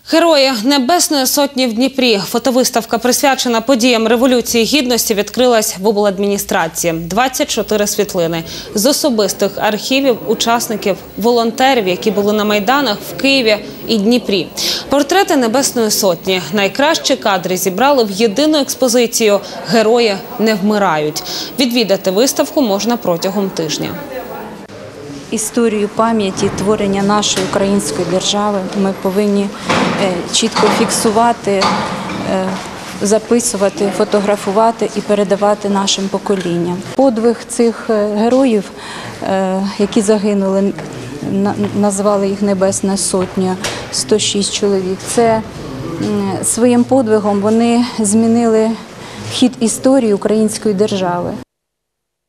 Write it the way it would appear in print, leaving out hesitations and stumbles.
Герої Небесної Сотні в Дніпрі. Фотовиставка, присвячена подіям Революції Гідності, відкрилась в обладміністрації. 24 світлини з особистих архівів учасників, волонтерів, які були на Майданах в Києві і Дніпрі. Портрети Небесної Сотні. Найкращі кадри зібрали в єдину експозицію «Герої не вмирають». Відвідати виставку можна протягом тижня. Історію пам'яті творення нашої української держави ми повинні чітко фіксувати, записувати, фотографувати і передавати нашим поколінням. Подвиг цих героїв, які загинули, назвали їх Небесна Сотня, 106 чоловік. Це своїм подвигом вони змінили хід історії української держави.